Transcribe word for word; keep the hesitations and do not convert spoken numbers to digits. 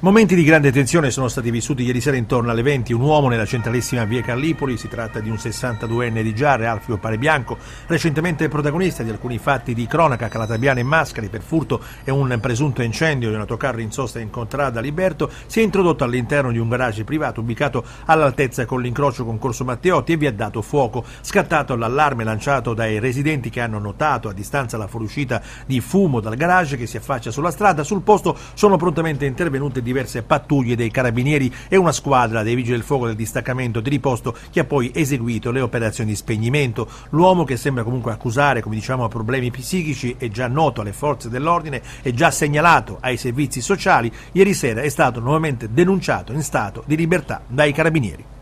Momenti di grande tensione sono stati vissuti ieri sera intorno alle venti. Un uomo nella centralissima via Gallipoli, si tratta di un sessantaduenne di già, Alfio Parebianco, recentemente protagonista di alcuni fatti di cronaca calatabiana e Mascali per furto e un presunto incendio di un autocarro in sosta in contrada Liberto, si è introdotto all'interno di un garage privato ubicato all'altezza con l'incrocio con Corso Matteotti e vi ha dato fuoco. Scattato l'allarme lanciato dai residenti che hanno notato a distanza la fuoriuscita di fumo dal garage che si affaccia sulla strada. Sul posto sono prontamente intervenute diverse pattuglie dei carabinieri e una squadra dei vigili del fuoco del distaccamento di riposto che ha poi eseguito le operazioni di spegnimento. L'uomo, che sembra comunque accusare, come diciamo, problemi psichici, è già noto alle forze dell'ordine, è già segnalato ai servizi sociali. Ieri sera è stato nuovamente denunciato in stato di libertà dai carabinieri.